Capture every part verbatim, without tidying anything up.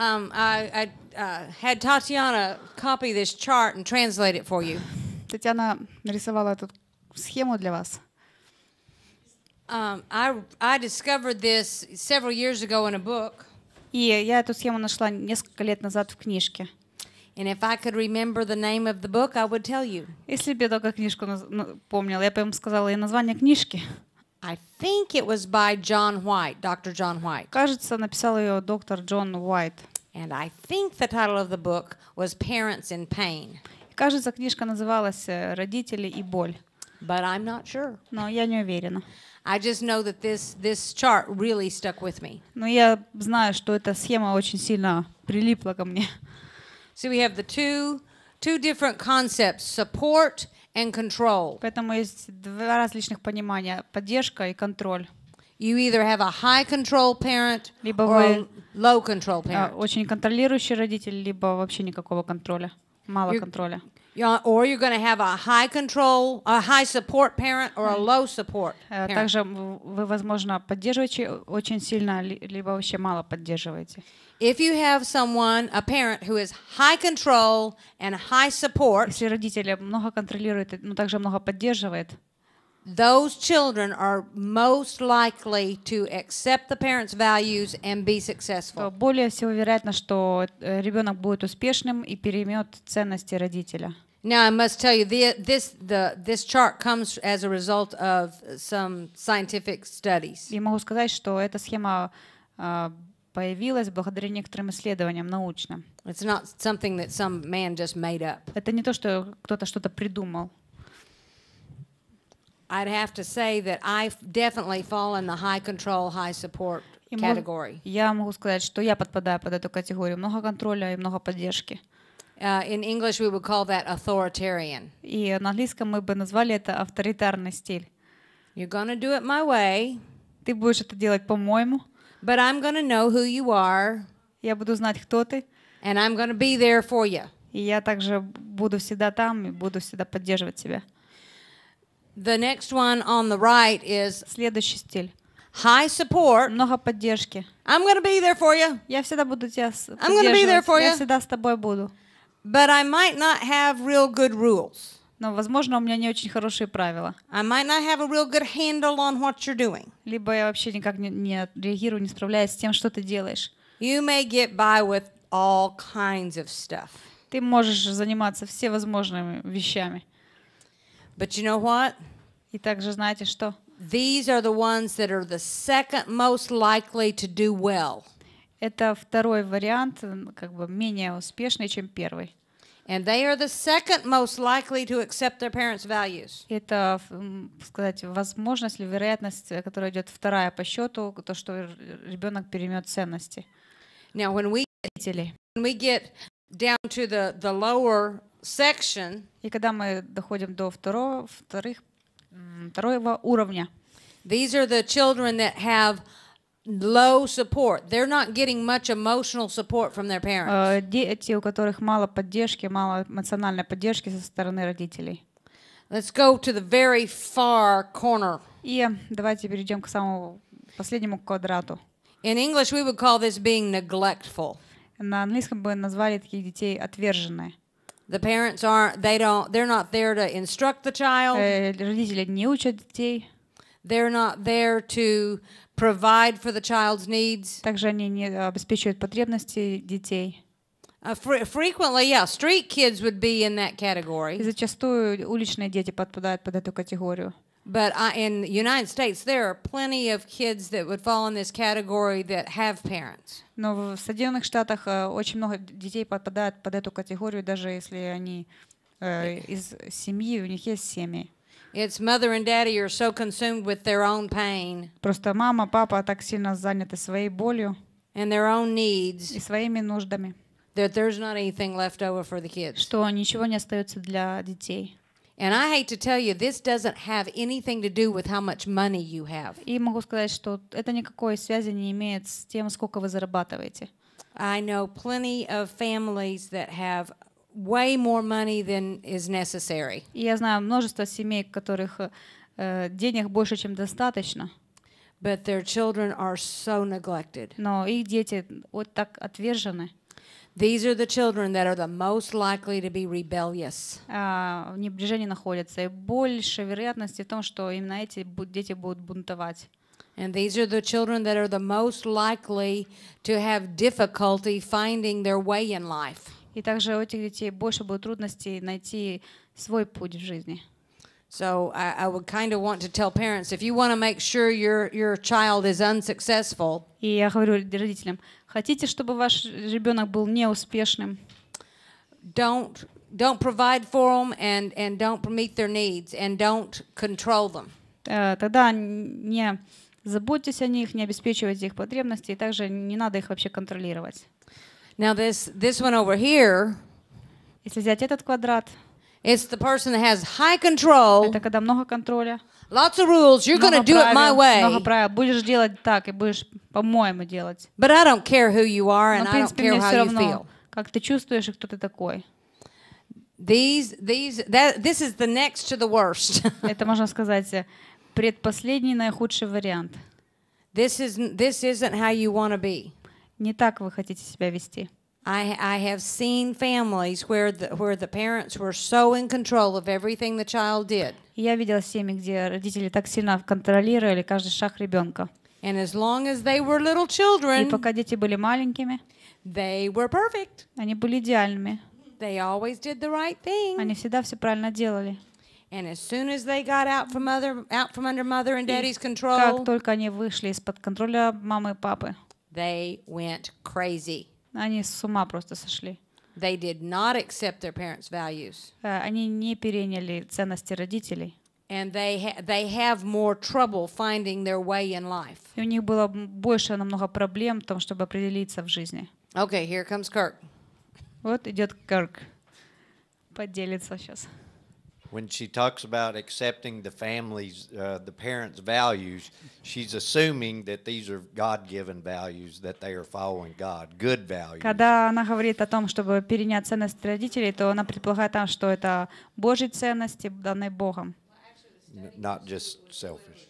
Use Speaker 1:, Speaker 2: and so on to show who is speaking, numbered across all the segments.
Speaker 1: Um, I, I uh, had Tatiana copy this chart and translate it for you.
Speaker 2: Татьяна нарисовала эту схему для вас.
Speaker 1: Um, I, I discovered this several years ago in a book.
Speaker 2: И я эту схему нашла несколько лет назад в книжке.
Speaker 1: And if I could remember the name of the book, I would tell you.
Speaker 2: Если бы я только книжку помнила, я бы им сказала и название книжки.
Speaker 1: I think it was by John White, Doctor John White.
Speaker 2: Кажется, написал ее доктор Джон Уайт.
Speaker 1: And I think the title of the book was Parents in Pain.
Speaker 2: Кажется, книжка называлась «Родители и боль».
Speaker 1: But I'm not sure.
Speaker 2: Но я не уверена.
Speaker 1: I just know that this, this chart really stuck with me.
Speaker 2: Но я знаю, что эта схема очень сильно прилипла ко мне.
Speaker 1: So we have the two, two different concepts, support and control.
Speaker 2: Поэтому есть два различных понимания: поддержка и контроль.
Speaker 1: You either have a high control parent
Speaker 2: Либо
Speaker 1: or a
Speaker 2: вы
Speaker 1: low control parent.
Speaker 2: очень контролирующий родитель, либо вообще никакого контроля, мало
Speaker 1: You're-
Speaker 2: контроля.
Speaker 1: Yeah, or you're going to have a high control, a high support parent or a low support
Speaker 2: Э,
Speaker 1: parent.
Speaker 2: Также вы, возможно, поддерживаете очень сильно, ли- либо вообще мало поддерживаете.
Speaker 1: If you have someone, a parent who is high control and high support,
Speaker 2: Если родители много контролируют, но также много поддерживает,
Speaker 1: those children are most likely to accept the parent's values and be
Speaker 2: то
Speaker 1: successful.
Speaker 2: более всего вероятно, что э, ребенок будет успешным и переймет ценности родителя.
Speaker 1: Now, I must tell you, the, this, the, this chart comes as a result of some scientific studies.
Speaker 2: И могу сказать, что эта схема а, появилась благодаря некоторым исследованиям научным.
Speaker 1: It's not something that some man just made up.
Speaker 2: Это не то, что кто-то что-то придумал.
Speaker 1: I'd have to say that I definitely fall in the high control, high support
Speaker 2: И мог-
Speaker 1: category.
Speaker 2: я могу сказать, что я подпадаю под эту категорию. Много контроля и много поддержки.
Speaker 1: Uh, in English, we would call that authoritarian.
Speaker 2: И на английском мы бы назвали это авторитарный стиль.
Speaker 1: You're going to do it my way,
Speaker 2: Ты будешь это делать по-моему,
Speaker 1: but I'm going to know who you are,
Speaker 2: я буду знать, кто ты,
Speaker 1: and I'm going to be there for you.
Speaker 2: и я также буду всегда там и буду всегда поддерживать тебя.
Speaker 1: The next one on the right is
Speaker 2: Следующий стиль.
Speaker 1: high support.
Speaker 2: Много поддержки.
Speaker 1: I'm going to be there for you,
Speaker 2: Я всегда буду тебя с-
Speaker 1: I'm gonna be there
Speaker 2: поддерживать.
Speaker 1: for
Speaker 2: Я
Speaker 1: you.
Speaker 2: всегда с тобой буду.
Speaker 1: but I might not have real good rules.
Speaker 2: Но, возможно, у меня не очень хорошие правила.
Speaker 1: I might not have a real good handle on what you're doing.
Speaker 2: Либо я вообще никак не, не реагирую, не справляюсь с тем, что ты делаешь.
Speaker 1: You may get by with all kinds of stuff.
Speaker 2: Ты можешь заниматься всевозможными вещами.
Speaker 1: But you know what?
Speaker 2: И также знаете, что
Speaker 1: These are the ones that are the second most likely to do well.
Speaker 2: это второй вариант, м, как бы менее успешный, чем первый.
Speaker 1: And they are the second most likely to accept their parents' values.
Speaker 2: Это, м, сказать, возможность или вероятность, э, которая идет вторая по счету, то, что ребенок переймет ценности
Speaker 1: Now, when we
Speaker 2: родителей.
Speaker 1: when we get down to the, the lower section,
Speaker 2: И когда мы доходим до второго, вторых, м, второго уровня,
Speaker 1: these are the children that have low support. They're not getting much emotional support from their parents.
Speaker 2: э, дети, у которых мало поддержки, мало эмоциональной поддержки со стороны родителей.
Speaker 1: Let's go to the very far corner.
Speaker 2: И давайте перейдем к самому последнему квадрату.
Speaker 1: In English, we would call this being neglectful.
Speaker 2: На английском бы назвали таких детей отверженные.
Speaker 1: The parents aren't, they don't, they're not there to instruct the child.
Speaker 2: Э, Родители не учат детей,
Speaker 1: They're not there to provide for the child's needs.
Speaker 2: также они не обеспечивают потребности детей.
Speaker 1: Uh, fre- frequently, yeah, street kids would be in that
Speaker 2: И
Speaker 1: category.
Speaker 2: зачастую уличные дети подпадают под эту категорию.
Speaker 1: But I, in the United States, there are plenty of kids that would fall in this category that have parents.
Speaker 2: Но в Соединенных Штатах э, очень много детей подпадают под эту категорию, даже если они э, из семьи, у них есть семьи.
Speaker 1: It's mother and daddy are so consumed with their own pain
Speaker 2: Просто мама, папа так сильно заняты своей болью
Speaker 1: and their own needs
Speaker 2: и своими нуждами,
Speaker 1: that there's not anything left over for the kids.
Speaker 2: что ничего не остается для детей.
Speaker 1: And I hate to tell you, this doesn't have anything to do with how much money you have.
Speaker 2: И могу сказать, что это никакой связи не имеет с тем, сколько вы зарабатываете.
Speaker 1: I know plenty of families that have way more money than is necessary.
Speaker 2: И я знаю множество семей, у которых э, денег больше, чем достаточно.
Speaker 1: but their children are so neglected.
Speaker 2: но их дети вот так отвержены,
Speaker 1: These are the children that are the most likely to be rebellious.
Speaker 2: а, в небрежении находятся, и больше вероятности в том, что именно эти бу- дети будут бунтовать.
Speaker 1: And these are the children that are the most likely to have difficulty finding their way in life.
Speaker 2: И также у этих детей больше будет трудностей найти свой путь в жизни.
Speaker 1: So I, I would kind of want to tell parents, if you want to make sure your, your child is unsuccessful,
Speaker 2: И я говорю родителям, хотите, чтобы ваш ребенок был неуспешным,
Speaker 1: don't don't provide for them and, and don't meet their needs and don't control them.
Speaker 2: э, тогда не заботьтесь о них, не обеспечивайте их потребности, и также не надо их вообще контролировать.
Speaker 1: Now this this one over here,
Speaker 2: Если взять этот квадрат,
Speaker 1: it's the person that has high control,
Speaker 2: это когда много контроля,
Speaker 1: lots of rules, you're going to
Speaker 2: много
Speaker 1: do it my
Speaker 2: правил, много
Speaker 1: way,
Speaker 2: правил, будешь делать так и будешь по-моему делать.
Speaker 1: but I don't care who you are
Speaker 2: Но,
Speaker 1: and
Speaker 2: в
Speaker 1: I don't
Speaker 2: принципе,
Speaker 1: care
Speaker 2: мне все
Speaker 1: how you
Speaker 2: равно,
Speaker 1: feel.
Speaker 2: как ты чувствуешь и кто ты такой.
Speaker 1: These these that this is the next to the worst.
Speaker 2: Это, можно сказать, э, предпоследний, наихудший вариант.
Speaker 1: This is this isn't how you want to be.
Speaker 2: Не так вы хотите себя вести.
Speaker 1: I I have seen families where the where the parents were so in control of everything the child did.
Speaker 2: И я видела семьи, где родители так сильно контролировали каждый шаг ребенка.
Speaker 1: And as long as they were little
Speaker 2: И
Speaker 1: children,
Speaker 2: пока дети были маленькими,
Speaker 1: they were perfect.
Speaker 2: они были идеальными.
Speaker 1: They always did the right thing.
Speaker 2: Они всегда все правильно делали.
Speaker 1: And as soon as they got out from mother out from under mother and daddy's
Speaker 2: Как
Speaker 1: control,
Speaker 2: только они вышли из-под контроля мамы и папы,
Speaker 1: they went crazy.
Speaker 2: они с ума просто сошли.
Speaker 1: They did not accept their parents' values.
Speaker 2: Э, Они не переняли ценности родителей.
Speaker 1: And they ha- they have more trouble finding their way in life.
Speaker 2: И у них было м- больше намного проблем в том, чтобы определиться в жизни.
Speaker 1: Okay, here comes Kirk.
Speaker 2: Вот идет Кирк. Поделится сейчас.
Speaker 3: When she talks about accepting the family's, uh, the parents' values, she's assuming that these are God-given values, that they are following God, good values.
Speaker 2: Когда она говорит о том, чтобы перенять ценности родителей, то она предполагает там, что это Божьи ценности, данные Богом.
Speaker 3: N- not just selfish.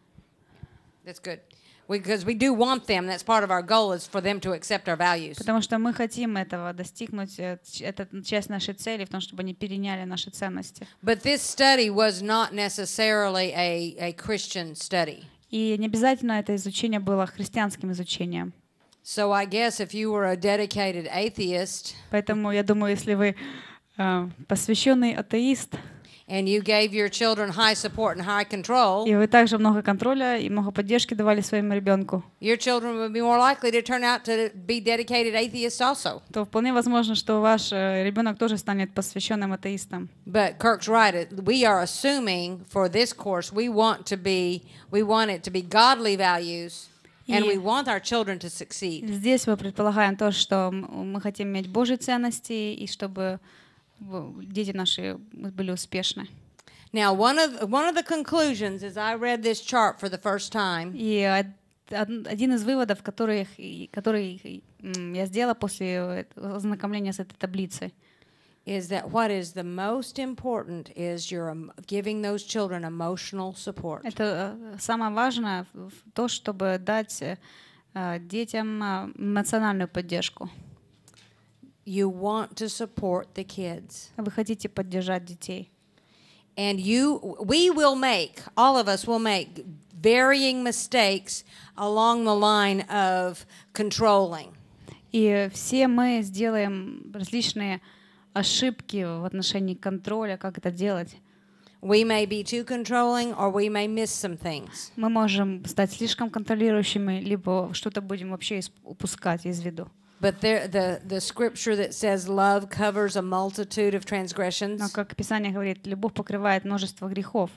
Speaker 1: That's good. Because we do want them. That's part of our goal is for them to accept our values.
Speaker 2: Потому что мы хотим этого достигнуть. э, ч- Это часть нашей цели в том, чтобы они переняли наши ценности.
Speaker 1: But this study was not necessarily a, a Christian study.
Speaker 2: И не обязательно это изучение было христианским изучением.
Speaker 1: So I guess if you were a dedicated atheist
Speaker 2: Поэтому я думаю, если вы э, посвященный атеист,
Speaker 1: and you gave your children high support and high control,
Speaker 2: и вы также много контроля и много поддержки давали своему ребенку,
Speaker 1: your children would be more likely to turn out to be dedicated atheists also.
Speaker 2: то вполне возможно, что ваш э, ребенок тоже станет посвященным атеистом.
Speaker 1: But Kirk's right. It- We are assuming for this course we want to be we want it to be godly values and we
Speaker 2: И-
Speaker 1: want our children to succeed.
Speaker 2: Здесь мы предполагаем то, что м- мы хотим иметь Божьи ценности и чтобы в- дети наши были успешны.
Speaker 1: Now, one of one of the conclusions as I read this chart for the first time
Speaker 2: И од- од- один из выводов, который, который м, я сделала после ознакомления с этой таблицей,
Speaker 1: is that what is the most important is your em- giving those children emotional support.
Speaker 2: это э, самое важное в- в то, чтобы дать э, э, детям э, эмоциональную поддержку.
Speaker 1: You want to support the kids.
Speaker 2: Вы хотите поддержать детей.
Speaker 1: And you we will make, all of us will make varying mistakes along the line of controlling.
Speaker 2: И все мы сделаем различные ошибки в отношении контроля, как это делать.
Speaker 1: We may be too controlling or we may miss some things.
Speaker 2: Мы можем стать слишком контролирующими, либо что-то будем вообще исп- упускать из виду.
Speaker 1: But there, the, the scripture that says love covers a multitude of transgressions
Speaker 2: Но, как Писание говорит, любовь покрывает множество грехов.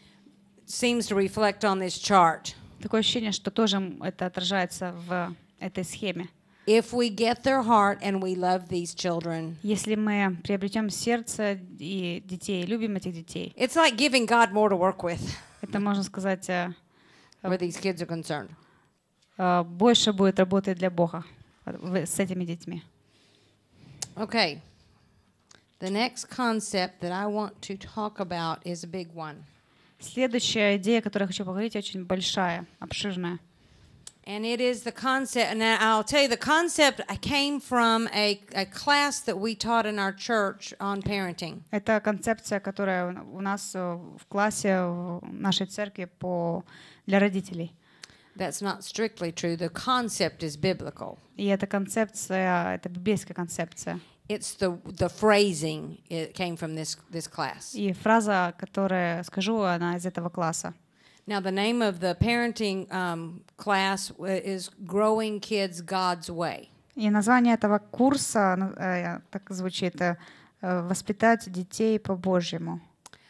Speaker 1: seems to reflect on this chart.
Speaker 2: Такое ощущение, что тоже м, это отражается в этой схеме.
Speaker 1: If we get their heart and we love these children,
Speaker 2: Если мы приобретем сердце и детей, любим этих детей,
Speaker 1: it's like giving God more to work with
Speaker 2: это, можно сказать, э,
Speaker 1: where these kids are concerned.
Speaker 2: э, больше будет работать для Бога в- с этими детьми.
Speaker 1: Okay. The next concept that I want to talk about is a big one.
Speaker 2: Следующая идея, о которой я хочу поговорить, очень большая, обширная.
Speaker 1: And it is the concept, and I'll tell you, the concept came from a, a class that we taught in our church on parenting.
Speaker 2: Это концепция, которая у нас в классе в нашей церкви по для родителей.
Speaker 1: That's not strictly true. The concept is biblical.
Speaker 2: И эта концепция, это библейская концепция.
Speaker 1: It's the the phrasing. It came from this this class.
Speaker 2: И фраза, которую скажу, она из этого класса.
Speaker 1: Now, the name of the parenting um, class is Growing Kids God's Way.
Speaker 2: И название этого курса так звучит: «Воспитать детей по-божьему».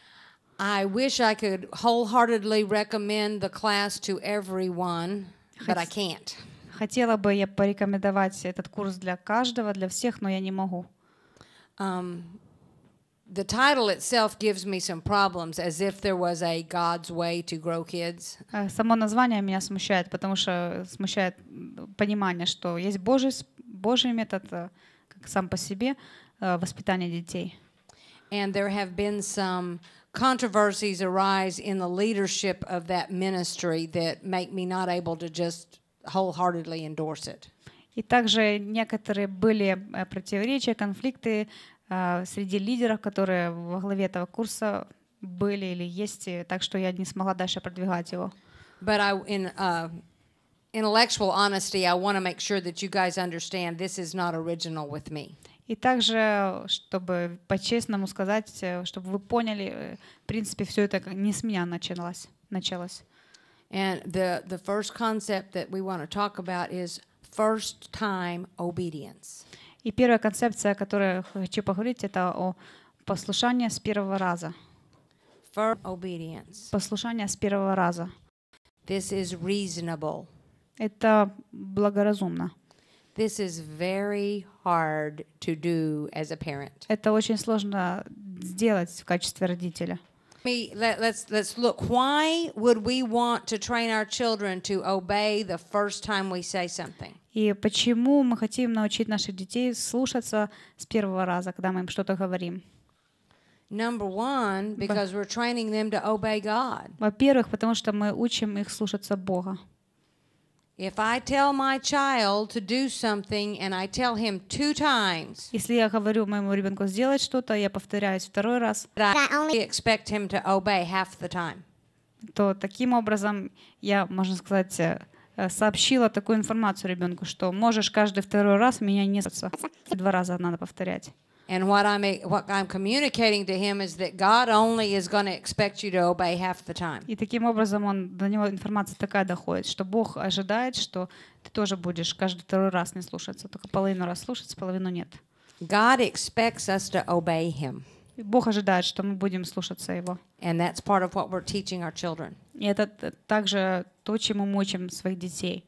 Speaker 1: I wish I could wholeheartedly recommend the class to everyone, but I can't.
Speaker 2: Хотела бы я порекомендовать этот курс для каждого, для всех, но я не могу.
Speaker 1: Um, the title itself gives me some problems, as if there was a God's way to grow kids.
Speaker 2: Само название меня смущает, потому что смущает понимание, что есть Божий, Божий метод, как сам по себе, воспитания детей.
Speaker 1: And there have been some controversies arise in the leadership of that ministry that make me not able to just wholeheartedly endorse it.
Speaker 2: И также некоторые были противоречия, конфликты uh, среди лидеров, которые во главе этого курса были или есть, так что я не смогла дальше продвигать его.
Speaker 1: But I, in uh, intellectual honesty, I want to make sure that you guys understand this is not original with me.
Speaker 2: И также, чтобы по-честному сказать, чтобы вы поняли, в принципе, все это не с меня началось. началось.
Speaker 1: And the, the first concept that we want to talk about is first time obedience.
Speaker 2: И первая концепция, о которой хочу поговорить, это о послушании с первого раза.
Speaker 1: First obedience.
Speaker 2: Послушание с первого раза.
Speaker 1: This is reasonable.
Speaker 2: Это благоразумно.
Speaker 1: This is very hard to do as a parent.
Speaker 2: Это очень сложно сделать в качестве родителя.
Speaker 1: Me, let, let's let's look. Why would we want to train our children to obey the first time we say something?
Speaker 2: И почему мы хотим научить наших детей слушаться с первого раза, когда мы им что-то говорим?
Speaker 1: Number one, because we're training them to obey God.
Speaker 2: Во-первых, потому что мы учим их слушаться Бога.
Speaker 1: If I tell my child to do something and I tell him two times,
Speaker 2: Если я говорю моему ребенку сделать что-то, я повторяюсь второй раз,
Speaker 1: but I only expect him to obey half the time.
Speaker 2: то таким образом я, можно сказать, сообщила такую информацию ребенку, что можешь каждый второй раз меня не слушаться. Два раза надо повторять.
Speaker 1: And what I'm what I'm communicating to him is that God only is going to expect you to obey half the time.
Speaker 2: И таким образом он, до него информация такая доходит, что Бог ожидает, что ты тоже будешь каждый второй раз не слушаться, только половину раз слушаться, половину нет.
Speaker 1: God expects us to obey Him.
Speaker 2: И Бог ожидает, что мы будем слушаться Его.
Speaker 1: And that's part of what we're teaching our children.
Speaker 2: И это также то, чему мы учим своих детей.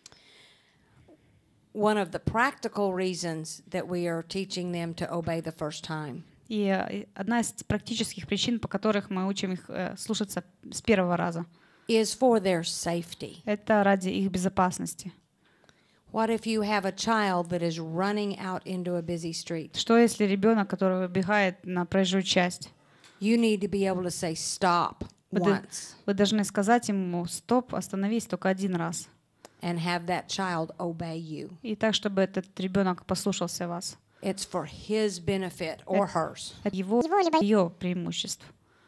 Speaker 1: One of the practical reasons that we are teaching them to obey the first time.
Speaker 2: И одна из практических причин, по которых мы учим их слушаться с первого раза,
Speaker 1: is for their safety.
Speaker 2: Это ради их безопасности.
Speaker 1: What if you have a child that is running out into a busy street?
Speaker 2: Что если ребенок, который выбегает на проезжую часть?
Speaker 1: You need to be able to say stop once.
Speaker 2: Вы должны сказать ему стоп, остановись только один раз.
Speaker 1: And have that child obey you.
Speaker 2: И так, чтобы этот ребенок послушался вас.
Speaker 1: It's for his benefit or hers.
Speaker 2: Это его, ее преимущество.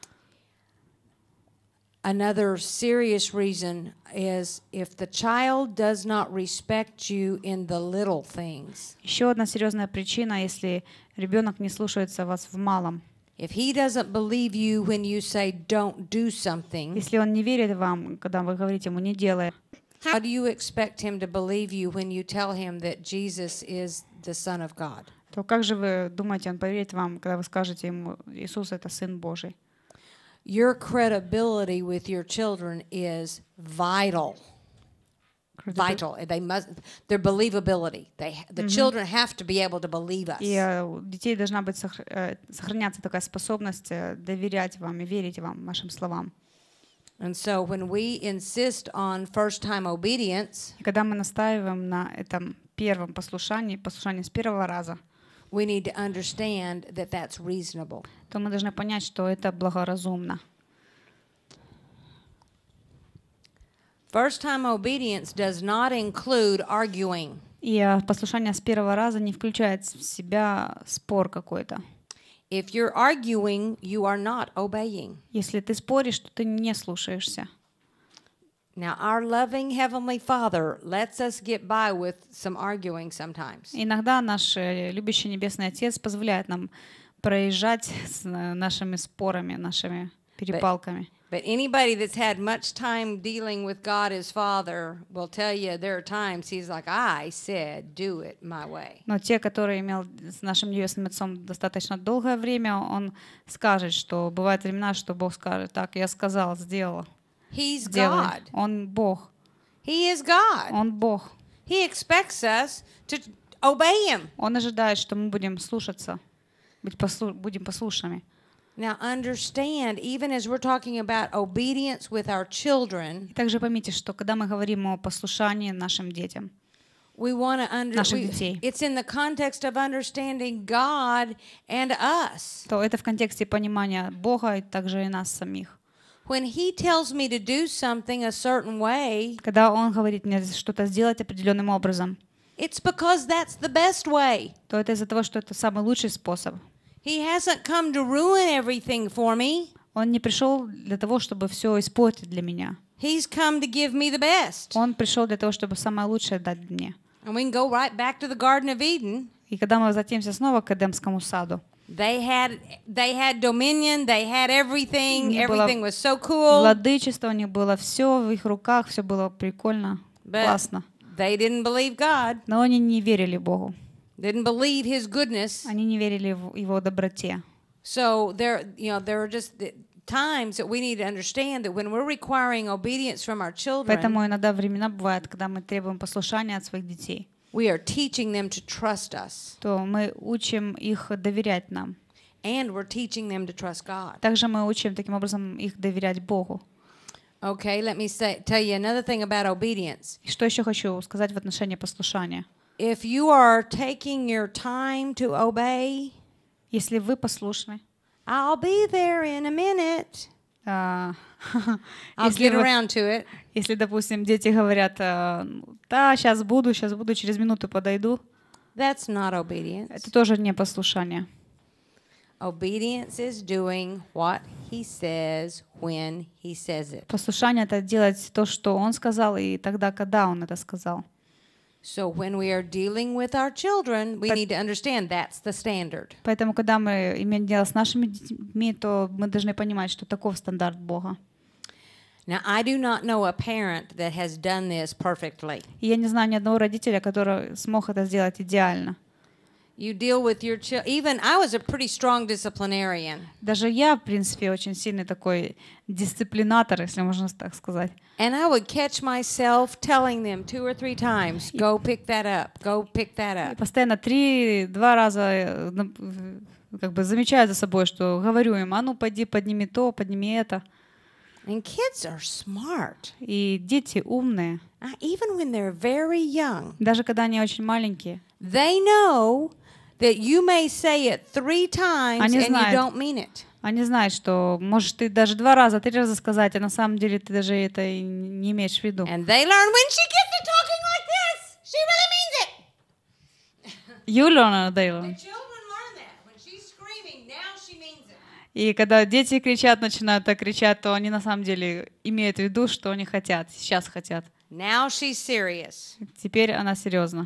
Speaker 1: Another serious reason is if the child does not respect you in the little things.
Speaker 2: Еще одна серьезная причина, если ребенок не слушается вас в малом.
Speaker 1: If he doesn't believe you when you say don't do something,
Speaker 2: если он не верит вам, когда вы говорите ему не делай,
Speaker 1: how do you expect him to believe you when you tell him that Jesus is the Son of God?
Speaker 2: То как же вы думаете, он поверит вам, когда вы скажете ему, Иисус — это Сын Божий?
Speaker 1: Your credibility with your children is vital. Vital. They must. Their believability. They, the mm-hmm. children have to be able to believe us.
Speaker 2: И у детей должна быть сохраняться такая способность доверять вам и верить вам, вашим словам.
Speaker 1: And so when we insist on first-time obedience,
Speaker 2: и когда мы настаиваем на этом первом послушании, послушании с первого раза,
Speaker 1: we need to understand that that's reasonable.
Speaker 2: То мы должны понять, что это благоразумно.
Speaker 1: First-time obedience does not include arguing.
Speaker 2: И а, послушание с первого раза не включает в себя спор какой-то.
Speaker 1: If you're arguing, you are not obeying.
Speaker 2: Если ты споришь, то ты не слушаешься.
Speaker 1: Now, our loving Heavenly Father lets us get by with some arguing sometimes.
Speaker 2: Иногда наш э, любящий Небесный Отец позволяет нам проезжать с э, нашими спорами, нашими перепалками.
Speaker 1: But anybody that's had much time dealing with God as Father will tell you there are times He's like, I said, do it my way.
Speaker 2: Но те, которые имел с нашим Небесным Отцом достаточно долгое время, он скажет, что бывают времена, что Бог скажет: так, я сказал, сделал.
Speaker 1: He's
Speaker 2: Делай.
Speaker 1: God.
Speaker 2: Он Бог.
Speaker 1: He is God.
Speaker 2: Он Бог.
Speaker 1: He expects us to obey Him.
Speaker 2: Он ожидает, что мы будем слушаться, быть послу- будем послушными.
Speaker 1: Now understand, even as we're talking about obedience with our children,
Speaker 2: И также поймите, что когда мы говорим о послушании нашим детям,
Speaker 1: we want to under
Speaker 2: Наших
Speaker 1: we-
Speaker 2: детей.
Speaker 1: it's in the context of understanding God and us.
Speaker 2: то это в контексте понимания Бога и также и нас самих.
Speaker 1: When He tells me to do something a certain way,
Speaker 2: Когда Он говорит мне что-то сделать определенным образом,
Speaker 1: it's because that's the best way.
Speaker 2: то это из-за того, что это самый лучший способ.
Speaker 1: He hasn't come to ruin everything for me.
Speaker 2: Он не пришел для того, чтобы все испортить для меня.
Speaker 1: He's come to give me the best.
Speaker 2: Он пришел для того, чтобы самое лучшее дать мне.
Speaker 1: And we can go right back to the Garden of Eden.
Speaker 2: И когда мы возвратимся снова к Эдемскому саду,
Speaker 1: They had they had dominion, they had everything,
Speaker 2: У них было
Speaker 1: everything was so cool.
Speaker 2: владычество, у них было все в их руках, все было прикольно,
Speaker 1: But
Speaker 2: классно.
Speaker 1: they didn't believe God,
Speaker 2: Но они не верили Богу,
Speaker 1: didn't believe His goodness.
Speaker 2: они не верили в Его доброте.
Speaker 1: So there, you know, there are just the times that we need to understand that when we're requiring obedience from our children,
Speaker 2: Поэтому иногда времена бывают, когда мы требуем послушания от своих детей,
Speaker 1: we are teaching them to trust us,
Speaker 2: то мы учим их доверять нам.
Speaker 1: and we're teaching them to trust God.
Speaker 2: Также мы учим таким образом их доверять Богу.
Speaker 1: Okay, let me say tell you another thing about obedience.
Speaker 2: И что еще хочу сказать в отношении послушания?
Speaker 1: If you are taking your time to obey,
Speaker 2: Если вы послушны,
Speaker 1: I'll be there in a minute.
Speaker 2: а,
Speaker 1: I'll
Speaker 2: если,
Speaker 1: get
Speaker 2: вы-
Speaker 1: around to it.
Speaker 2: если, допустим, дети говорят: а, да, сейчас буду, сейчас буду, через минуту подойду,
Speaker 1: That's not obedience.
Speaker 2: это тоже не послушание.
Speaker 1: Obedience is doing what He says when He says it.
Speaker 2: Послушание — это делать то, что Он сказал, и тогда, когда Он это сказал.
Speaker 1: So when we are dealing with our children, we
Speaker 2: But-
Speaker 1: need to understand that's the standard.
Speaker 2: Поэтому, когда мы имеем дело с нашими детьми, то мы должны понимать, что таков стандарт Бога.
Speaker 1: Now, I do not know a parent that has done this perfectly.
Speaker 2: И я не знаю ни одного родителя, который смог это сделать идеально.
Speaker 1: You deal with your children. Even I was a pretty strong disciplinarian.
Speaker 2: Даже я, в принципе, очень сильный такой дисциплинатор, если можно так сказать.
Speaker 1: And I would catch myself telling them two or three times, go pick that up, go pick that
Speaker 2: И
Speaker 1: up.
Speaker 2: постоянно три-два раза э, на- в- как бы замечаю за собой, что говорю им: а ну пойди, подними то, подними это.
Speaker 1: And kids are smart.
Speaker 2: И дети умные,
Speaker 1: Uh, Even when they're very young,
Speaker 2: даже когда они очень маленькие.
Speaker 1: they know that you may say it three times
Speaker 2: Они
Speaker 1: and you
Speaker 2: знают.
Speaker 1: don't mean it.
Speaker 2: Они знают, что можешь ты даже два раза, три раза сказать, а на самом деле ты даже это и не имеешь в виду.
Speaker 1: And they learn when she gets to talking like this, she really means it.
Speaker 2: You learn or they
Speaker 1: The
Speaker 2: learn.
Speaker 1: children learn that. When she's screaming, now she means it.
Speaker 2: И когда дети кричат, начинают так кричать, то они на самом деле имеют в виду, что они хотят, сейчас хотят.
Speaker 1: Now she's serious.
Speaker 2: Теперь она серьезно.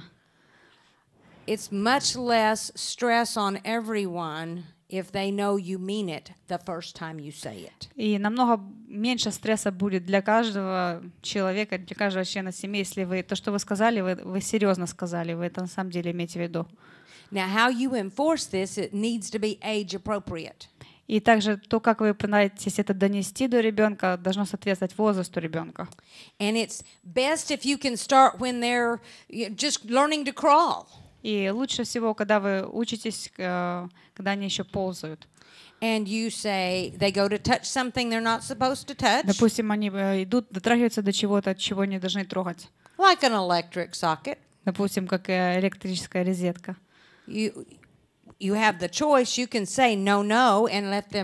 Speaker 1: It's much less stress on everyone if they know you mean it the first time you say it.
Speaker 2: И намного меньше стресса будет для каждого человека, для каждого члена семьи, если вы то, что вы сказали, вы, вы серьезно сказали, вы это на самом деле имеете в виду.
Speaker 1: Now, how you enforce this, it needs to be age appropriate.
Speaker 2: И также то, как вы пытаетесь это донести до ребенка, должно соответствовать возрасту ребенка.
Speaker 1: And it's best if you can start when they're you know, just learning to crawl.
Speaker 2: И лучше всего, когда вы учитесь, э, когда они еще ползают.
Speaker 1: And you say they go to touch something they're not supposed to touch,
Speaker 2: Допустим, они э, идут, дотрагиваются до чего-то, от чего не должны трогать.
Speaker 1: like an electric socket.
Speaker 2: Допустим, как э, электрическая розетка.
Speaker 1: You you have the choice. You can say no, no, and let them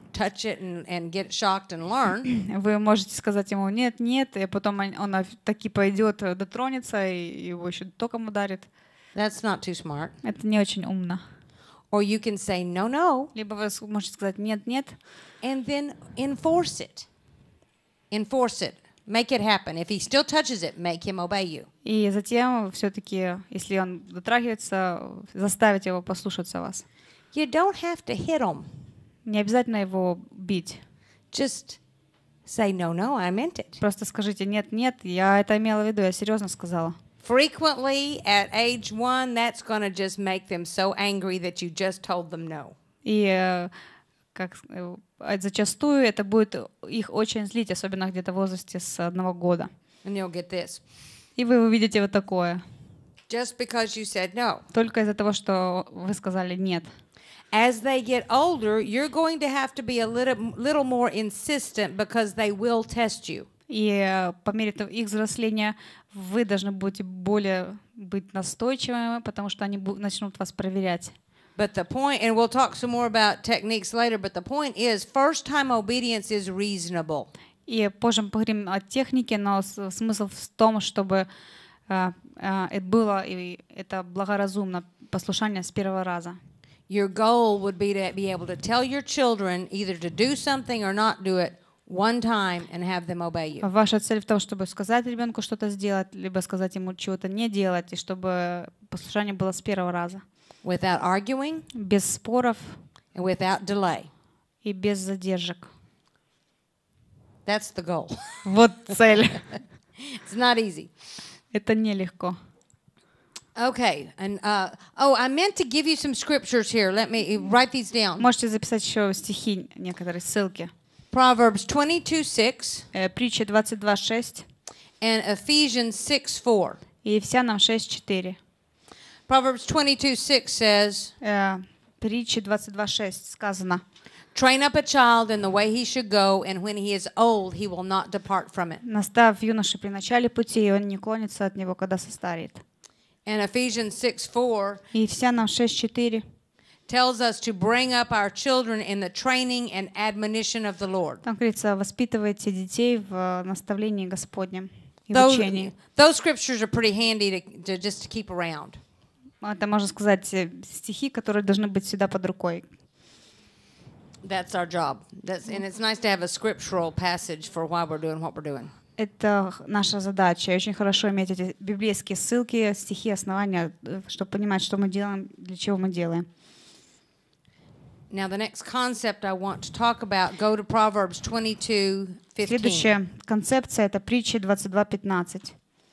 Speaker 1: touch it and, and get shocked and learn.
Speaker 2: Вы можете сказать ему «нет, нет», и потом он, он таки пойдет, дотронется, и его еще током ударит.
Speaker 1: That's not too smart.
Speaker 2: Это не очень умно.
Speaker 1: Or you can say no, no,
Speaker 2: Либо вы можете сказать «нет, нет»,
Speaker 1: and then enforce it. Enforce it. Make it happen. If he still touches it, make him obey you.
Speaker 2: и затем все-таки, если он дотрагивается, заставить его послушаться вас.
Speaker 1: You don't have to hit him.
Speaker 2: Не обязательно его бить.
Speaker 1: Just say no, no, I meant it.
Speaker 2: Просто скажите «нет, нет», я это имела в виду, я серьезно сказала.
Speaker 1: Frequently, at age one, that's going to just make them so angry that you just told them no.
Speaker 2: И э, как, э, зачастую это будет их очень злить, особенно где-то в возрасте с одного года.
Speaker 1: And you'll get this.
Speaker 2: И вы увидите вот такое.
Speaker 1: Just because you said no.
Speaker 2: Только из-за того, что вы сказали «нет».
Speaker 1: As they get older, you're going to have to be a little, little more insistent because they will test you.
Speaker 2: И э, по мере того, их взросления вы должны будете более быть настойчивыми, потому что они бу- начнут вас проверять.
Speaker 1: But the point, and we'll talk some more about techniques later, but the point is first-time obedience is reasonable.
Speaker 2: И позже мы поговорим о технике, но с- смысл в том, чтобы э, э, это было и это благоразумно, послушание с первого раза.
Speaker 1: Your goal would be to be able to tell your children either to do something or not do it one time and have them obey you.
Speaker 2: Ваша цель в том, чтобы сказать ребенку что-то сделать, либо сказать ему чего-то не делать, и чтобы послушание было с первого раза.
Speaker 1: Without arguing
Speaker 2: Без споров
Speaker 1: and without delay.
Speaker 2: и без задержек.
Speaker 1: That's the goal.
Speaker 2: Вот цель.
Speaker 1: It's not easy.
Speaker 2: Это нелегко.
Speaker 1: Okay, and uh, oh, I meant to give you some scriptures here. Let me write these down.
Speaker 2: Можете записать еще стихи, некоторые ссылки.
Speaker 1: Proverbs twenty-two six
Speaker 2: Э, Притча двадцать два шесть
Speaker 1: and Ephesians six four.
Speaker 2: и Ефесянам шесть четыре.
Speaker 1: Proverbs twenty-two six says,
Speaker 2: Э, Притча двадцать два шесть сказано:
Speaker 1: "Train up a child in the way he should go, and when he is old, he will not depart from it."
Speaker 2: «Настав юноше при начале пути, и он не клонится от него, когда состареет».
Speaker 1: And Ephesians six four
Speaker 2: И Ефесянам шесть четыре
Speaker 1: tells us to bring up our children in the training and admonition of the Lord.
Speaker 2: там говорится: «Воспитывайте детей в э, наставлении Господнем и в
Speaker 1: Those,
Speaker 2: учении».
Speaker 1: those scriptures are pretty handy to, to just to keep around.
Speaker 2: Это, можно сказать, э, стихи, которые должны быть всегда под рукой.
Speaker 1: That's our job. That's, and it's nice to have a scriptural passage for why we're doing what we're doing.
Speaker 2: Это х- наша задача. И очень хорошо иметь эти библейские ссылки, стихи, основания, э, чтобы понимать, что мы делаем, для чего мы делаем.
Speaker 1: Now, the next concept I want to talk about, go to Proverbs twenty-two fifteen.
Speaker 2: Следующая концепция — это притчи двадцать два пятнадцать.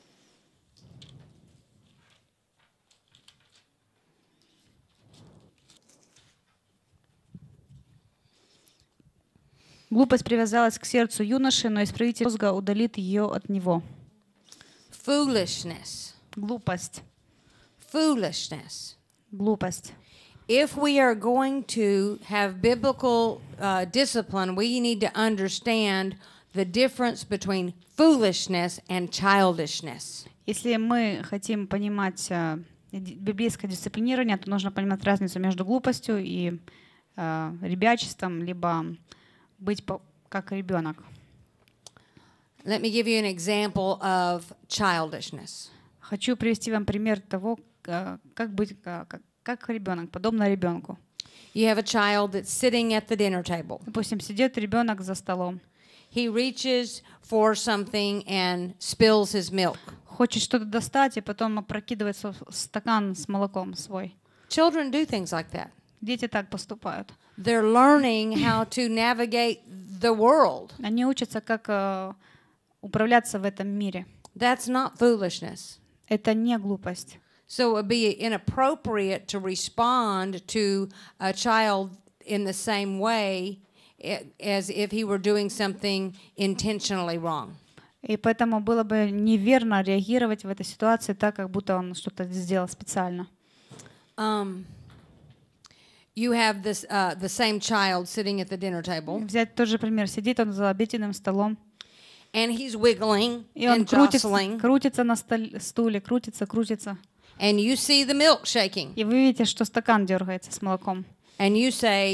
Speaker 2: Глупость привязалась к сердцу юноши, но исправитель мозга удалит ее от него.
Speaker 1: Foolishness.
Speaker 2: Глупость.
Speaker 1: Foolishness.
Speaker 2: Глупость.
Speaker 1: If we are going to have biblical uh, discipline, we need to understand the difference between foolishness and childishness.
Speaker 2: Если мы хотим понимать э, ди- библейское дисциплинирование, то нужно понимать разницу между глупостью и э, ребячеством, либо быть по- как ребенок.
Speaker 1: Let me give you an example of childishness.
Speaker 2: Хочу привести вам пример того, э, как быть э, как, как ребенок, подобно ребенку.
Speaker 1: You have a child that's sitting at the dinner table.
Speaker 2: Допустим, сидит ребенок за столом,
Speaker 1: He reaches for something and spills his milk.
Speaker 2: хочет что-то достать, и потом опрокидывает со- стакан с молоком свой.
Speaker 1: Children do things like that.
Speaker 2: Дети так поступают.
Speaker 1: They're learning how to navigate the world.
Speaker 2: Они учатся, как э, управляться в этом мире.
Speaker 1: That's not foolishness.
Speaker 2: Это не глупость.
Speaker 1: So it would be inappropriate to respond to a child in the same way i- as if he were doing something intentionally wrong.
Speaker 2: И поэтому было бы неверно реагировать в этой ситуации так, как будто он что-то сделал специально.
Speaker 1: Um, you have this uh, the same child sitting at the dinner table,
Speaker 2: Взять тот же пример. Сидит он за обеденным столом,
Speaker 1: and he's wiggling
Speaker 2: и он
Speaker 1: and
Speaker 2: крутится,
Speaker 1: jostling,
Speaker 2: крутится на стол- стуле, крутится, крутится.
Speaker 1: and you see the milk shaking,
Speaker 2: И вы видите, что стакан дергается с молоком.
Speaker 1: and you say,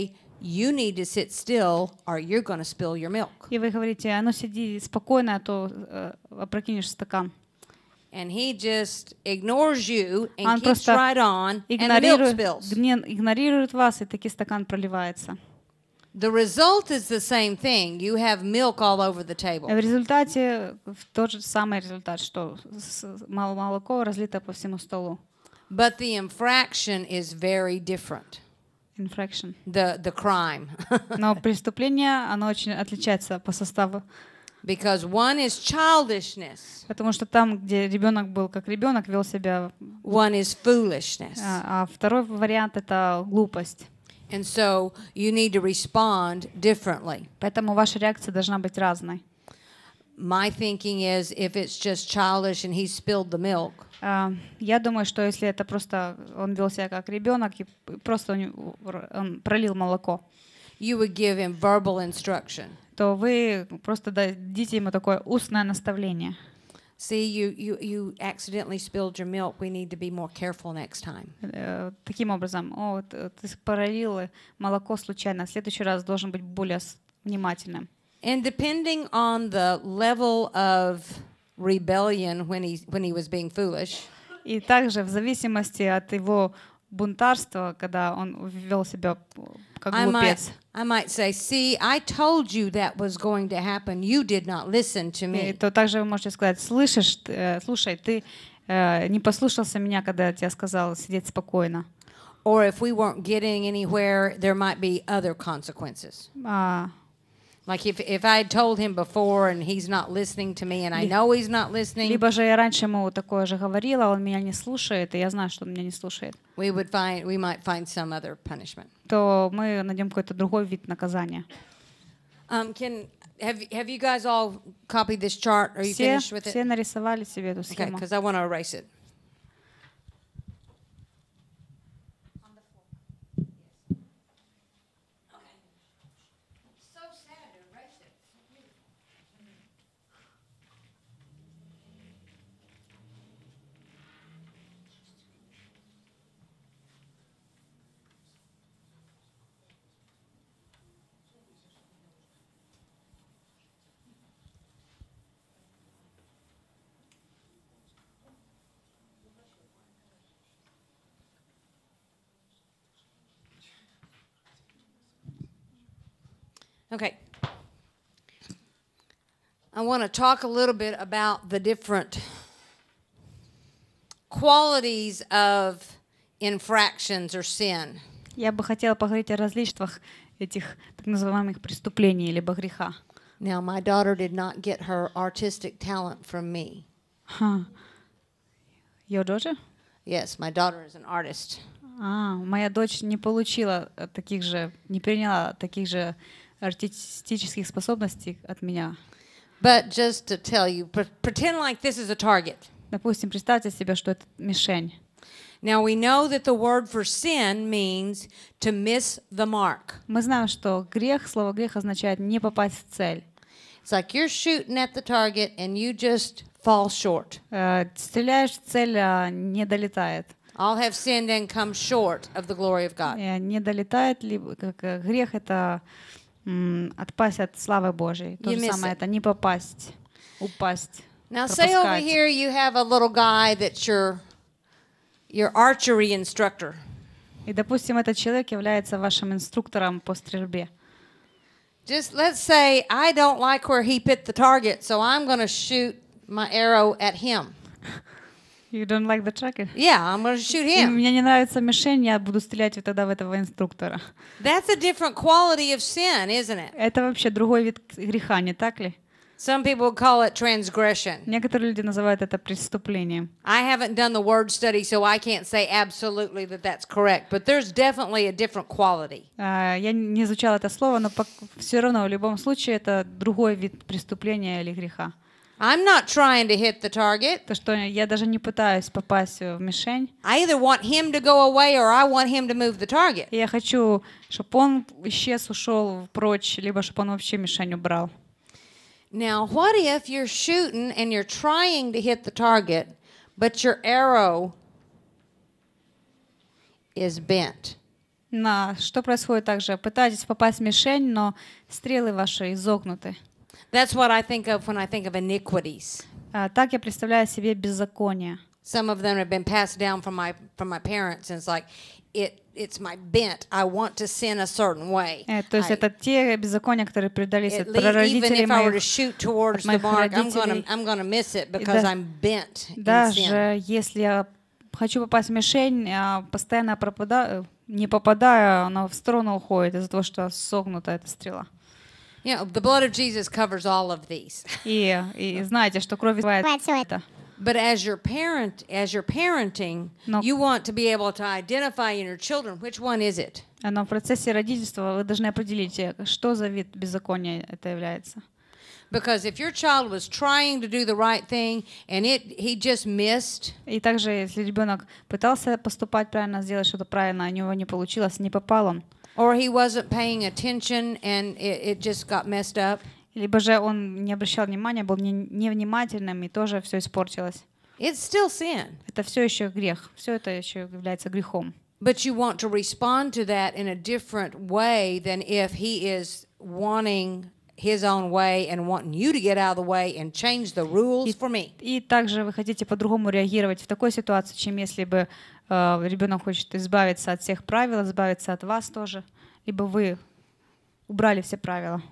Speaker 1: you need to sit still or you're going to spill your milk.
Speaker 2: И вы говорите, а ну сиди спокойно, а то э, опрокинешь стакан.
Speaker 1: And he just ignores you and
Speaker 2: Он
Speaker 1: keeps
Speaker 2: просто
Speaker 1: right on, and the milk
Speaker 2: игнорирует,
Speaker 1: spills.
Speaker 2: гне- игнорирует вас, и таки стакан проливается.
Speaker 1: The result is the same thing. You have milk all over the table.
Speaker 2: В результате тот же самый результат, что с- мало молоко разлито по всему столу.
Speaker 1: But the infraction is very different.
Speaker 2: Infraction.
Speaker 1: The the crime.
Speaker 2: Но преступление, оно очень отличается по составу.
Speaker 1: Because one is childishness,
Speaker 2: Потому что там, где ребенок был как ребенок, вел себя,
Speaker 1: one is foolishness.
Speaker 2: а, а второй вариант — это глупость.
Speaker 1: And so you need to respond differently.
Speaker 2: Поэтому ваша реакция должна быть разной.
Speaker 1: My thinking is if it's just childish and he spilled the milk,
Speaker 2: А, Я думаю, что если это просто он вел себя как ребенок и просто у него- он пролил молоко,
Speaker 1: you would give him verbal instruction.
Speaker 2: то вы просто дадите ему такое устное наставление.
Speaker 1: See, you, you, you accidentally spilled your milk. We need to be more careful next time.
Speaker 2: Э, Таким образом, о, т- ты пролил молоко случайно, в следующий раз должен быть более с- внимательным.
Speaker 1: And depending on the level of rebellion when he, when he was being foolish,
Speaker 2: И также в зависимости от его бунтарства, когда он вел себя как
Speaker 1: I might,
Speaker 2: глупец,
Speaker 1: I might say, see, I told you that was going to happen. You did not listen to
Speaker 2: и
Speaker 1: me.
Speaker 2: то также вы можете сказать: слышишь, т- э, слушай, ты э, не послушался меня, когда я тебе сказал сидеть спокойно.
Speaker 1: Or if we weren't getting anywhere, there might be other consequences.
Speaker 2: А,
Speaker 1: Like if, if I had told him before and he's not listening to me and I know he's not listening,
Speaker 2: Либо же я раньше ему такое же говорила, он меня не слушает, и я знаю, что он меня не слушает,
Speaker 1: we would find we might find some other punishment.
Speaker 2: то мы найдем какой-то другой вид наказания.
Speaker 1: Um, can have have you guys all copied this chart? Are you
Speaker 2: Все,
Speaker 1: finished with
Speaker 2: все
Speaker 1: it?
Speaker 2: нарисовали себе эту
Speaker 1: Okay,
Speaker 2: схему.
Speaker 1: because I want to erase it. Okay. I want to talk a little bit about the different qualities of infractions or sin.
Speaker 2: Я бы хотела поговорить о различиях этих так называемых преступлений либо греха.
Speaker 1: Now, my daughter did not get her artistic talent from me.
Speaker 2: Ха. Your daughter?
Speaker 1: Yes, my daughter is an artist.
Speaker 2: А, моя дочь не получила э, таких же, не приняла таких же артистических способностей от меня.
Speaker 1: But just to tell you, pre- pretend like this is a target.
Speaker 2: Допустим, представьте себе, что это мишень.
Speaker 1: Now, we know that the word for sin means to miss the mark.
Speaker 2: Мы знаем, что грех, слово грех означает не попасть в цель.
Speaker 1: It's like you're shooting at the target and you just fall short.
Speaker 2: Э, Стреляешь в цель, а не долетает.
Speaker 1: All have sinned and come short of the glory of God.
Speaker 2: Э, Не долетает, либо как э, грех — это м, отпасть от славы Божьей. То
Speaker 1: You
Speaker 2: же
Speaker 1: miss
Speaker 2: самое —
Speaker 1: it.
Speaker 2: это не попасть, упасть.
Speaker 1: Now, say over
Speaker 2: пропускать.
Speaker 1: here you have a little guy that's your your archery instructor.
Speaker 2: И, допустим, этот человек является вашим инструктором по стрельбе.
Speaker 1: Just let's say I don't like where he picked the target, so I'm going to shoot my arrow at him.
Speaker 2: You don't like the tracker?
Speaker 1: Yeah, I'm going to shoot
Speaker 2: И
Speaker 1: him.
Speaker 2: мне не нравится мишень, я буду стрелять вот тогда в этого инструктора.
Speaker 1: That's a different quality of sin, isn't it?
Speaker 2: Это вообще другой вид греха, не так ли?
Speaker 1: Some people would call it transgression.
Speaker 2: Некоторые люди называют это преступлением.
Speaker 1: I haven't done the word study, so I can't say absolutely that that's correct, but there's definitely a different quality.
Speaker 2: А, Я не изучала это слово, но все равно в любом случае это другой вид преступления или греха.
Speaker 1: I'm not trying to hit the target.
Speaker 2: То, что я даже не пытаюсь попасть в мишень.
Speaker 1: I either want him to go away or I want him to move the target.
Speaker 2: И я хочу, чтобы он исчез, ушел прочь, либо чтобы он вообще мишень убрал.
Speaker 1: Now, what if you're shooting and you're trying to hit the target, but your arrow is bent?
Speaker 2: На что происходит также? Пытаетесь попасть в мишень, но стрелы ваши изогнуты.
Speaker 1: That's what I think of when I think of iniquities.
Speaker 2: А, Так я представляю себе беззаконие.
Speaker 1: Some of them have been passed down from my from my parents, and it's like it it's my bent. I want to sin a certain way.
Speaker 2: Э, То есть
Speaker 1: I-
Speaker 2: это те беззакония, которые передались
Speaker 1: At
Speaker 2: от
Speaker 1: least, even
Speaker 2: прародителей
Speaker 1: if I were to
Speaker 2: моих.
Speaker 1: shoot towards
Speaker 2: от
Speaker 1: the
Speaker 2: моих
Speaker 1: mark, I'm gonna
Speaker 2: родителей.
Speaker 1: I'm gonna miss it because
Speaker 2: да-
Speaker 1: I'm bent in sin.
Speaker 2: Даже если я хочу попасть в мишень, а постоянно пропадаю, не попадаю, она в сторону уходит из-за того, что согнута эта стрела.
Speaker 1: You know, the blood of Jesus covers all of these.
Speaker 2: И, и знаете, что кровь бывает это.
Speaker 1: But as your parent, as you're parenting,
Speaker 2: Но-
Speaker 1: you want to be able to identify in your children which one is it.
Speaker 2: Но в процессе родительства вы должны определить, э, что за вид беззакония это является.
Speaker 1: Because if your child was trying to do the right thing and it he just missed,
Speaker 2: И также, если ребенок пытался поступать правильно, сделать что-то правильно, а у него не получилось, не попал он,
Speaker 1: or he wasn't paying attention and it, it just got messed up,
Speaker 2: либо же он не обращал внимания, был не- невнимательным, и тоже все испортилось.
Speaker 1: it's still sin.
Speaker 2: Это все еще грех, все это еще является грехом.
Speaker 1: But you want to respond to that in a different way than if he is wanting his own way and wanting you to get out of the way and change the rules for me.
Speaker 2: И также вы хотите по-другому реагировать в такой ситуации, чем если бы э, ребенок хочет избавиться от всех правил, избавиться от вас тоже, либо вы убрали все правила.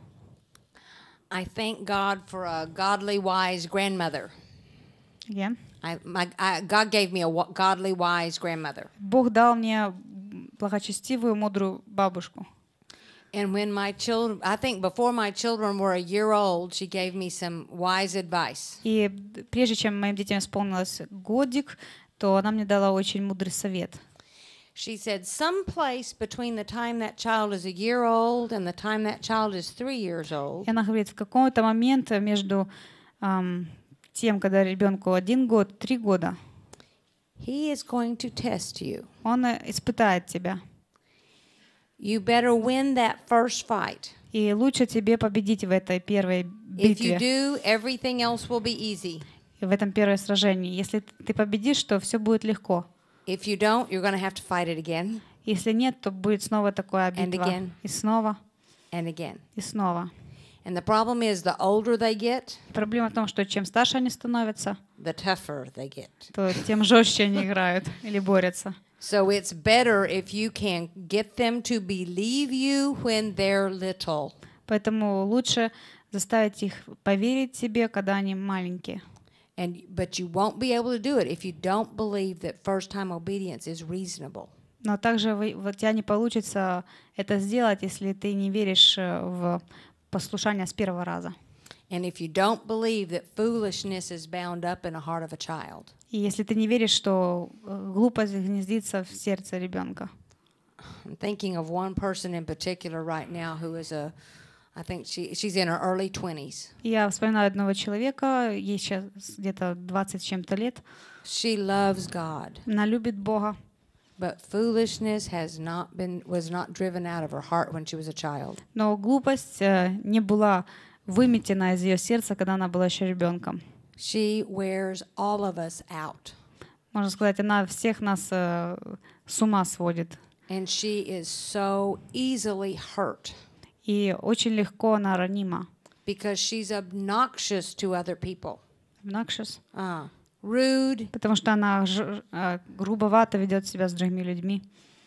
Speaker 1: I thank God for a godly, wise grandmother.
Speaker 2: Again.
Speaker 1: I, my, I, God gave me a wa- godly, wise grandmother.
Speaker 2: Бог дал мне благочестивую, мудрую бабушку.
Speaker 1: And when my children, I think before my children were a year old, she gave me some wise advice.
Speaker 2: И прежде чем моим детям исполнилось годик, то она мне дала очень мудрый совет.
Speaker 1: She said, some place between the time that child is a year old and the time that child is three years old,
Speaker 2: И она говорит, в какой-то момент между ам, тем, когда ребенку один год, три года,
Speaker 1: he is going to test you.
Speaker 2: он э, испытает тебя.
Speaker 1: You better win that first fight.
Speaker 2: И лучше тебе победить в этой первой
Speaker 1: If you
Speaker 2: битве,
Speaker 1: do, everything else will be easy.
Speaker 2: в этом первом сражении. Если ты победишь, то все будет легко.
Speaker 1: If you don't, you're going to have to fight it again
Speaker 2: Если нет, то будет снова такая
Speaker 1: And
Speaker 2: битва.
Speaker 1: again.
Speaker 2: И снова,
Speaker 1: and again.
Speaker 2: и снова.
Speaker 1: And the problem is, the older they get,
Speaker 2: Проблема в том, что чем старше они становятся,
Speaker 1: the tougher they get.
Speaker 2: то тем жестче они играют или борются.
Speaker 1: So it's better if you can get them to believe you when they're little.
Speaker 2: Поэтому лучше заставить их поверить тебе, когда они маленькие.
Speaker 1: And but you won't be able to do it if you don't believe that first-time obedience is reasonable.
Speaker 2: Но также вы, вот у тебя не получится это сделать, если ты не веришь э, в послушание с первого раза.
Speaker 1: And if you don't believe that foolishness is bound up in the heart of a child.
Speaker 2: И если ты не веришь, что э, глупость гнездится в сердце ребенка.
Speaker 1: I'm thinking of one person in particular right now who is a, I think she she's in her early twenties.
Speaker 2: Я вспоминаю одного человека, ей сейчас где-то двадцать с чем-то лет.
Speaker 1: She loves God,
Speaker 2: Она любит Бога,
Speaker 1: but foolishness has not been was not driven out of her heart when she was a child.
Speaker 2: но глупость э, не была выметена из ее сердца, когда она была еще ребенком.
Speaker 1: She wears all of us out,
Speaker 2: Можно сказать, она всех нас э, с ума сводит.
Speaker 1: and she is so easily hurt
Speaker 2: И очень легко она ранима.
Speaker 1: because she's obnoxious to other people.
Speaker 2: Obnoxious.
Speaker 1: Uh, rude.
Speaker 2: Потому что она ж- э, грубовато ведет себя с другими людьми.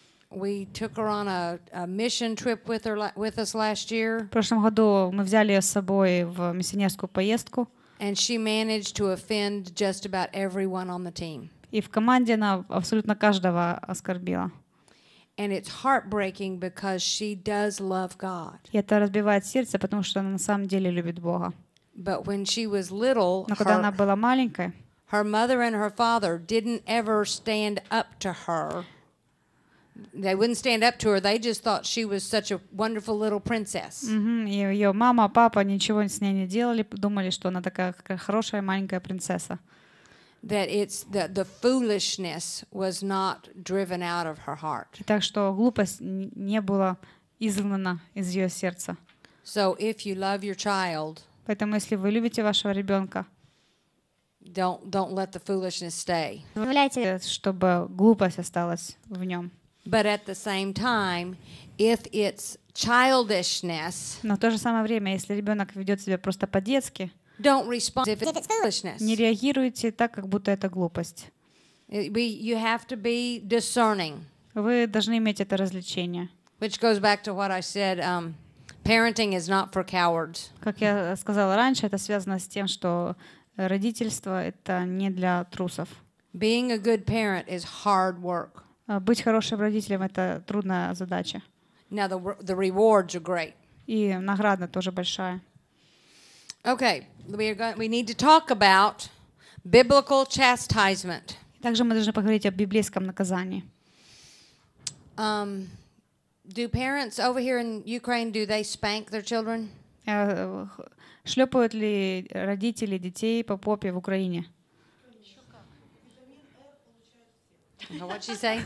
Speaker 1: We took her on a, a mission trip with her la- with us last year,
Speaker 2: В прошлом году мы взяли ее с собой в миссионерскую поездку,
Speaker 1: and she managed to offend just about everyone on the team.
Speaker 2: и в команде она абсолютно каждого оскорбила.
Speaker 1: And it's heartbreaking because she does love God.
Speaker 2: И это разбивает сердце, потому что она на самом деле любит Бога.
Speaker 1: But when she was little,
Speaker 2: Но когда она
Speaker 1: her,
Speaker 2: была маленькой,
Speaker 1: her mother and her father didn't ever stand up to her. They wouldn't stand up to her. They just thought she was such a wonderful little princess.
Speaker 2: мгм, и ее мама, папа ничего с ней не делали, думали, что она такая какая хорошая маленькая принцесса.
Speaker 1: That it's the, the foolishness was not driven out of her heart.
Speaker 2: И так что глупость н- не была изгнана из ее сердца.
Speaker 1: So if you love your child,
Speaker 2: Поэтому, если вы любите вашего ребенка,
Speaker 1: don't don't let the foolishness stay.
Speaker 2: позволяйте, чтобы глупость осталась в нем.
Speaker 1: But at the same time, if it's childishness,
Speaker 2: Но в то же самое время, если ребенок ведет себя просто по-детски,
Speaker 1: don't respond if it's foolishness.
Speaker 2: не реагируйте так, как будто это глупость.
Speaker 1: It- we- You have to be discerning,
Speaker 2: Вы должны иметь это развлечение.
Speaker 1: which goes back to what I said. Um, parenting is not for cowards.
Speaker 2: Как я сказала раньше, это связано с тем, что родительство — это не для трусов.
Speaker 1: Being a good parent is hard work.
Speaker 2: А Быть хорошим родителем — это трудная задача.
Speaker 1: Now the re- the rewards are great.
Speaker 2: И награда тоже большая.
Speaker 1: Okay, we are going. We need to talk about biblical chastisement.
Speaker 2: Также мы должны поговорить о библейском наказании.
Speaker 1: Um, do parents over here in Ukraine, do they spank their children?
Speaker 2: Э, х- Шлепают ли родители детей по попе в Украине?
Speaker 1: What'd she say?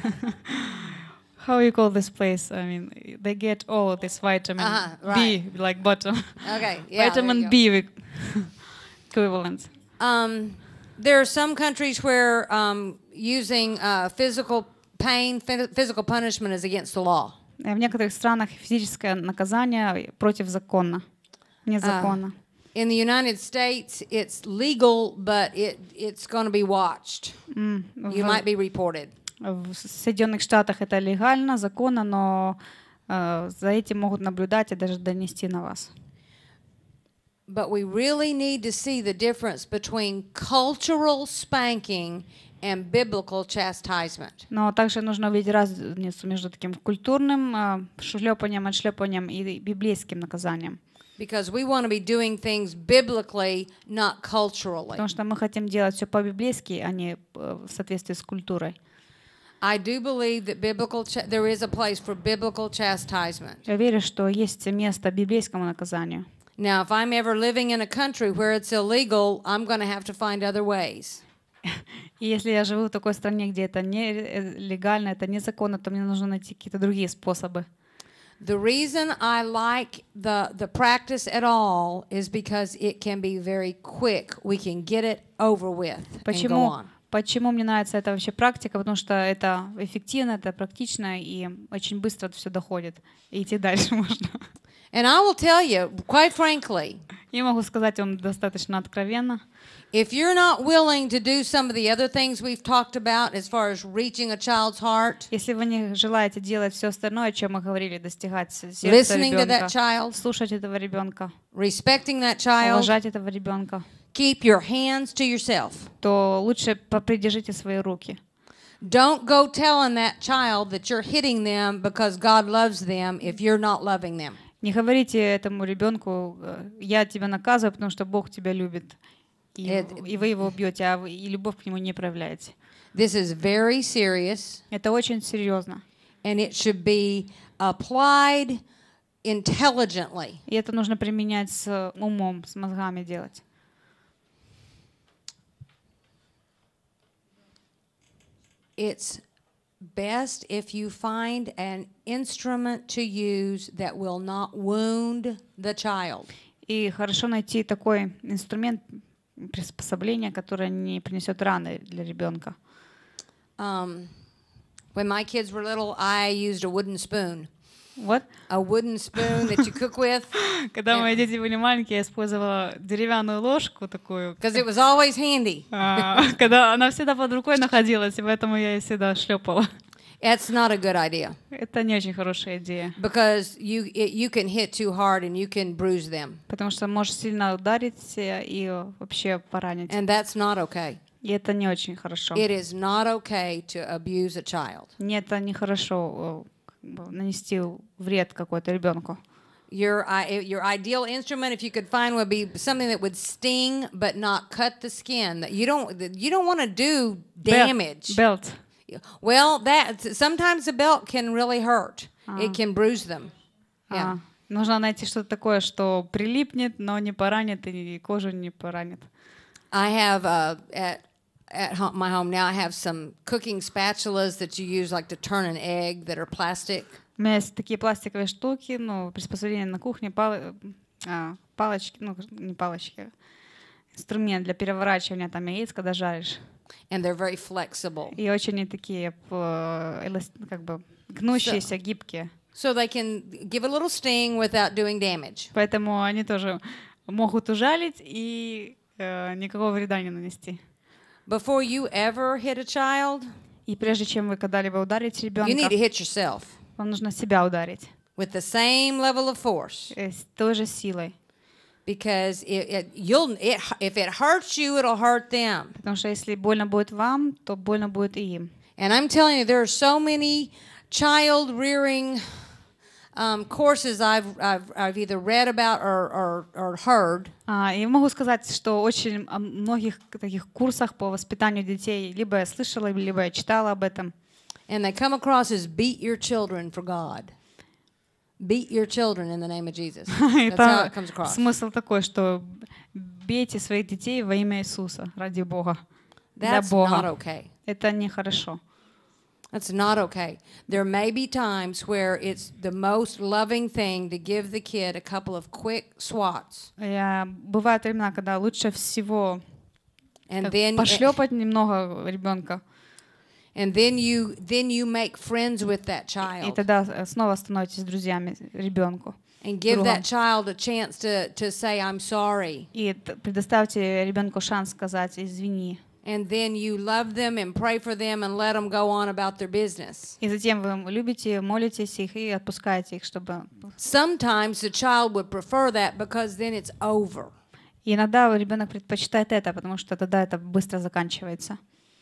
Speaker 2: How you call this place? I mean, they get all of this vitamin
Speaker 1: Uh-huh,
Speaker 2: B, like bottom.
Speaker 1: Okay, yeah. there you
Speaker 2: Vitamin
Speaker 1: go.
Speaker 2: B we- equivalent.
Speaker 1: Um, there are some countries where um, using uh, physical pain, phy- physical punishment is against the law.
Speaker 2: Э, В некоторых странах физическое наказание противозаконно, незаконно.
Speaker 1: In the United States, it's legal, but it it's going to be watched.
Speaker 2: М,
Speaker 1: You
Speaker 2: в-
Speaker 1: might be reported.
Speaker 2: В Соединенных Штатах это легально, законно, но э, за этим могут наблюдать и даже донести на вас.
Speaker 1: But we really need to see the difference between cultural spanking and biblical chastisement.
Speaker 2: Но также нужно увидеть разницу между таким культурным э, шлепанием, отшлепанием и библейским наказанием.
Speaker 1: Because we want to be doing things biblically, not culturally.
Speaker 2: Потому что мы хотим делать все по-библейски, а не э, в соответствии с культурой.
Speaker 1: I do believe that biblical cha- there is a place for biblical chastisement.
Speaker 2: Я верю, что есть место библейскому наказанию.
Speaker 1: Now, if I'm ever living in a country where it's illegal, I'm going to have to find other ways.
Speaker 2: И если я живу в такой стране, где это не э, легально, это незаконно, то мне нужно найти какие-то другие способы.
Speaker 1: The reason I like the, the practice at all is because it can be very quick. We can get it over with and go
Speaker 2: Почему,
Speaker 1: on.
Speaker 2: почему мне нравится эта вообще практика? Потому что это эффективно, это практично и очень быстро все доходит. И идти дальше можно.
Speaker 1: And I will tell you, quite frankly,
Speaker 2: И могу сказать вам достаточно откровенно.
Speaker 1: if you're not willing to do some of the other things we've talked about as far as reaching a child's heart,
Speaker 2: Если вы не желаете делать все остальное, о чем мы говорили, достигать сердца
Speaker 1: listening to that
Speaker 2: ребенка,
Speaker 1: child,
Speaker 2: слушать этого ребенка,
Speaker 1: respecting that child,
Speaker 2: уважать этого ребенка,
Speaker 1: keep your hands to yourself.
Speaker 2: то лучше попридержите свои руки.
Speaker 1: Don't go telling that child that you're hitting them because God loves them if you're not loving them.
Speaker 2: Не говорите этому ребенку: я тебя наказываю, потому что Бог тебя любит, и,
Speaker 1: Это-
Speaker 2: и вы его бьете, а вы, и любовь к нему не проявляете.
Speaker 1: This is very serious,
Speaker 2: Это очень серьезно.
Speaker 1: and it should be applied intelligently.
Speaker 2: И это нужно применять с умом, с мозгами делать.
Speaker 1: It's best if you find an instrument to use that will not wound the child.
Speaker 2: И хорошо найти такой инструмент, приспособление, которое не принесет раны для ребенка.
Speaker 1: Um, when my kids were little, I used a wooden spoon.
Speaker 2: Вот.
Speaker 1: A wooden spoon that you cook with,
Speaker 2: Когда мои дети были маленькие, я использовала деревянную ложку такую,
Speaker 1: because it was always handy.
Speaker 2: а, когда она всегда под рукой находилась, и поэтому я ее всегда шлепала.
Speaker 1: It's not a good idea
Speaker 2: Это не очень хорошая идея,
Speaker 1: because you it, you can hit too hard and you can bruise them,
Speaker 2: потому что можешь сильно ударить и вообще поранить.
Speaker 1: and that's not okay.
Speaker 2: И это не очень хорошо.
Speaker 1: It is not okay to abuse a child.
Speaker 2: Нет, это нехорошо э, как бы нанести вред какой-то ребенку.
Speaker 1: Your i- your ideal instrument, if you could find, would be something that would sting but not cut the skin. That you don't that you don't want to do damage.
Speaker 2: Белт.
Speaker 1: Well, that sometimes the belt can really hurt. It can bruise them. Yeah.
Speaker 2: А, нужно найти что-то такое, что прилипнет, но не поранит и кожу не поранит.
Speaker 1: I have uh, at at home, my home now. I have some cooking spatulas that you use like to turn an egg that are plastic.
Speaker 2: У меня есть такие пластиковые штуки, ну, приспособления на кухне, пал- а, палочки, ну, не палочки, инструмент для переворачивания там яиц, когда жаришь.
Speaker 1: And they're very flexible.
Speaker 2: И очень они такие э, элас- как бы гнущиеся, гибкие.
Speaker 1: So they can give a little sting without doing damage.
Speaker 2: Поэтому они тоже могут ужалить и э, никакого вреда не нанести.
Speaker 1: Before you ever hit a child,
Speaker 2: И прежде чем вы когда-либо ударите
Speaker 1: you need
Speaker 2: ребенка,
Speaker 1: to hit yourself
Speaker 2: вам нужно себя ударить
Speaker 1: with the same level of force.
Speaker 2: э, с той же силой.
Speaker 1: Because it, it, you'll, it, if it hurts you, it'll hurt them.
Speaker 2: Потому что если больно будет вам, то больно будет и им.
Speaker 1: And I'm telling you, there are so many child rearing um, courses I've, I've, I've either read about or, or, or heard.
Speaker 2: А, и могу сказать, что очень о многих таких курсах по воспитанию детей либо я слышала, либо я читала об этом.
Speaker 1: And they come across as beat your children for God. Beat your children in the name of Jesus. That's how it comes across.
Speaker 2: Смысл такой, что бейте своих детей во имя Иисуса, ради Бога, для
Speaker 1: That's not
Speaker 2: Бога.
Speaker 1: okay.
Speaker 2: Это нехорошо.
Speaker 1: That's not okay. There may be times where it's the most loving thing to give the kid a couple of quick swats.
Speaker 2: Я, бывают времена, когда лучше всего
Speaker 1: And then,
Speaker 2: пошлепать немного ребенка,
Speaker 1: and then you then you make friends with that
Speaker 2: и
Speaker 1: child
Speaker 2: тогда снова становитесь друзьями ребенку.
Speaker 1: and give
Speaker 2: другом.
Speaker 1: that child a chance to, to say, I'm sorry.
Speaker 2: И т- предоставьте ребенку шанс сказать «извини».
Speaker 1: And then you love them and pray for them and let them go on about their business.
Speaker 2: И затем вы любите, молитесь их и отпускаете их, чтобы...
Speaker 1: Sometimes the child would prefer that because then it's over.
Speaker 2: И иногда ребенок предпочитает это, потому что тогда это быстро заканчивается.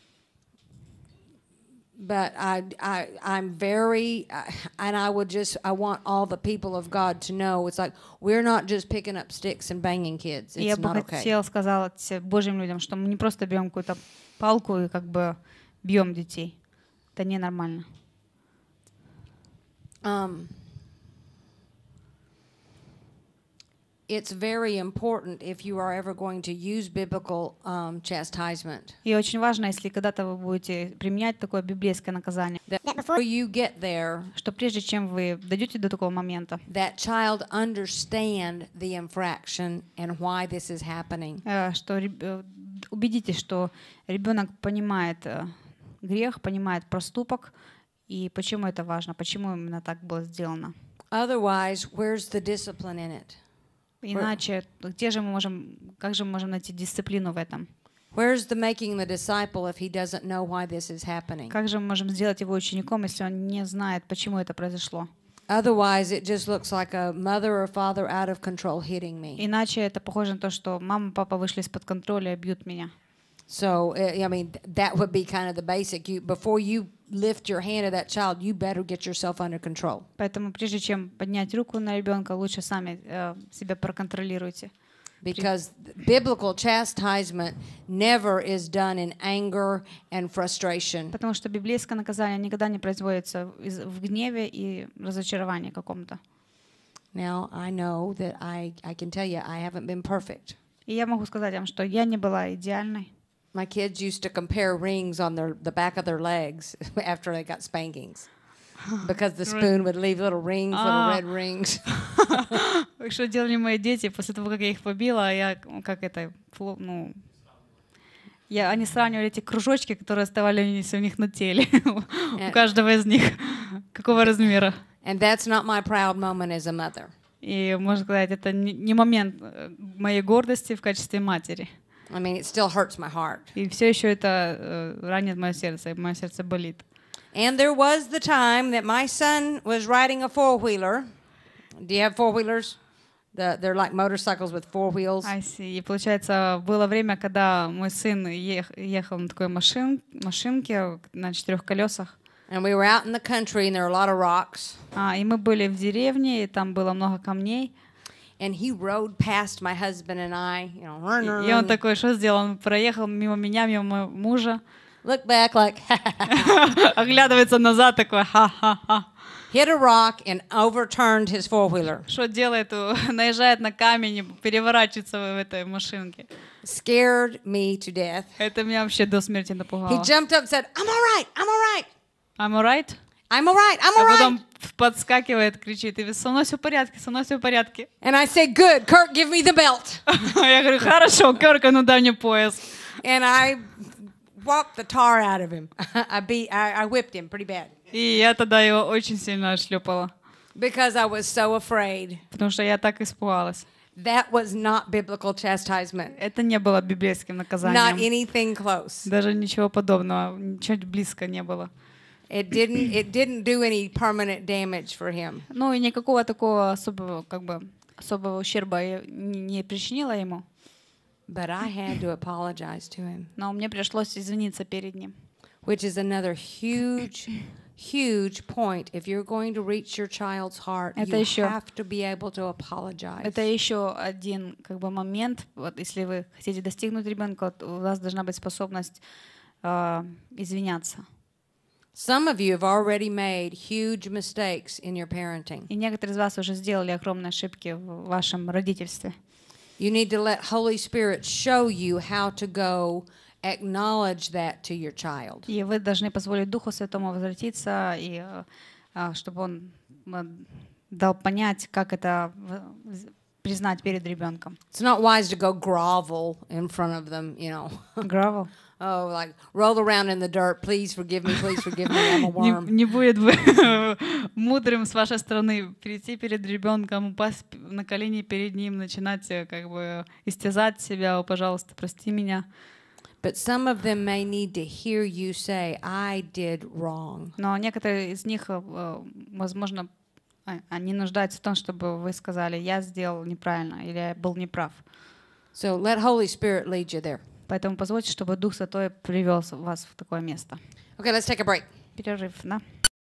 Speaker 1: But I, I, I'm very, I- and I would just, I want all the people of God to know, it's like, we're not just picking up sticks and banging kids.
Speaker 2: И я
Speaker 1: It's
Speaker 2: бы
Speaker 1: not okay.
Speaker 2: хотела сказать Божьим людям, что мы не просто берем какую-то палку и как бы бьем детей. Это ненормально.
Speaker 1: Um, it's very important if you are ever going to use biblical um, chastisement
Speaker 2: И очень важно, если когда-то вы будете применять такое библейское наказание,
Speaker 1: that before you get there,
Speaker 2: что прежде чем вы дойдете до такого момента,
Speaker 1: that child understand the infraction and why this is happening.
Speaker 2: э, что реб- э, убедитесь, что ребенок понимает э, грех, понимает проступок и почему это важно, почему именно так было сделано.
Speaker 1: Otherwise, where's the discipline in it?
Speaker 2: Иначе, где же мы можем, как же мы можем найти дисциплину в этом?
Speaker 1: Where's the making the disciple if he doesn't know why this is happening?
Speaker 2: Как же мы можем сделать его учеником, если он не знает, почему это произошло?
Speaker 1: Otherwise, it just looks like a mother or father out of control hitting me.
Speaker 2: Иначе это похоже на то, что мама и папа вышли из-под контроля и бьют меня.
Speaker 1: So, uh, I mean, th- that would be kind of the basic. You, before you lift your hand at that child, you better get yourself under control.
Speaker 2: Поэтому прежде чем поднять руку на ребенка, лучше сами э, себя проконтролируйте.
Speaker 1: Because biblical chastisement never is done in anger and frustration.
Speaker 2: Потому что библейское наказание никогда не производится из- в гневе и разочаровании каком-то.
Speaker 1: Now, I know that I, I can tell you I haven't been perfect.
Speaker 2: И я могу сказать вам, что я не была идеальной.
Speaker 1: My kids used to compare rings on their, the back of their legs after they got spankings. Because the spoon would leave little rings, little
Speaker 2: Ah.
Speaker 1: red rings.
Speaker 2: Что делали мои дети после того, как я их побила, я как это, фло- ну, я, они сравнивали эти кружочки, которые оставались у них на теле, у каждого из них, какого размера.
Speaker 1: And that's not my proud moment as a mother.
Speaker 2: И, можно сказать, это не не момент э, моей гордости в качестве матери.
Speaker 1: I mean, it still hurts my heart.
Speaker 2: И все еще это э, ранит мое сердце, и мое сердце болит.
Speaker 1: And there was the time that my son was riding a four-wheeler. Do you have four-wheelers? The, they're like motorcycles with four wheels.
Speaker 2: I see. И получается, было время, когда мой сын ех- ехал на такой машин, машинке на четырех колесах.
Speaker 1: And we were out in the country, and there were a lot of rocks.
Speaker 2: А, и мы были в деревне, и там было много камней.
Speaker 1: And he rode past my husband and I, you know, run, run,
Speaker 2: И он
Speaker 1: run.
Speaker 2: такой, что сделал? Он проехал мимо меня, мимо моего мужа,
Speaker 1: Look back like,
Speaker 2: оглядывается назад, такой, ха-ха-ха.
Speaker 1: hit a rock and overturned his four-wheeler.
Speaker 2: Что делает? Наезжает на камень и переворачивается в этой машинке.
Speaker 1: Scared me to death.
Speaker 2: Это меня вообще до смерти
Speaker 1: He
Speaker 2: напугало.
Speaker 1: jumped up and said, I'm all right, I'm all right,
Speaker 2: I'm alright?
Speaker 1: I'm all right, I'm
Speaker 2: А
Speaker 1: all right.
Speaker 2: потом подскакивает, кричит, и со мной все в порядке, со мной все в порядке.
Speaker 1: And I said, good, Kurt, give me the belt.
Speaker 2: Я говорю, хорошо, Кёрка, ну дай мне пояс.
Speaker 1: And I whopped the tar out of him. I beat, I, I whipped him pretty bad.
Speaker 2: И я тогда его очень сильно отшлепала,
Speaker 1: Because I was so afraid.
Speaker 2: потому что я так испугалась.
Speaker 1: That was not biblical chastisement.
Speaker 2: Это не было библейским
Speaker 1: Not
Speaker 2: наказанием.
Speaker 1: anything close.
Speaker 2: Даже ничего подобного, ничего близко не было.
Speaker 1: It didn't, it didn't do any permanent damage for him.
Speaker 2: Ну и никакого такого особого, как бы, особого ущерба я не, не причинила ему.
Speaker 1: But I had to apologize to him,
Speaker 2: Но мне пришлось извиниться перед ним.
Speaker 1: which is another huge, huge point. If you're going to reach your child's heart,
Speaker 2: Это
Speaker 1: you
Speaker 2: еще-
Speaker 1: have to be able to apologize.
Speaker 2: Это еще один как бы момент. Вот если вы хотите достигнуть ребенка, вот у вас должна быть способность э, извиняться.
Speaker 1: Some of you have already made huge mistakes in your parenting.
Speaker 2: И некоторые из вас уже сделали огромные ошибки в вашем родительстве.
Speaker 1: You need to let Holy Spirit show you how to go acknowledge that to your child.
Speaker 2: И вы должны позволить Духу Святому возвратиться, и э, э, чтобы Он э, дал понять, как это в- в- признать перед ребенком.
Speaker 1: It's not wise to go grovel in front of them, you know.
Speaker 2: Гравел.
Speaker 1: Oh, like roll around in the dirt. Please forgive me. Please forgive me. I'm a
Speaker 2: Не,
Speaker 1: worm.
Speaker 2: не будет бы мудрым с вашей стороны прийти перед ребенком, упасть на колени перед ним, начинать э, как бы истязать себя: «О, пожалуйста, прости меня».
Speaker 1: But some of them may need to hear you say, I did wrong.
Speaker 2: Но некоторые из них, э, возможно, а- они нуждаются в том, чтобы вы сказали: «Я сделал неправильно» или «Я был неправ».
Speaker 1: So let Holy Spirit lead you there.
Speaker 2: Поэтому позвольте, чтобы Дух Святой привел вас в такое место.
Speaker 1: Okay, let's take a break.
Speaker 2: Перерыв, да?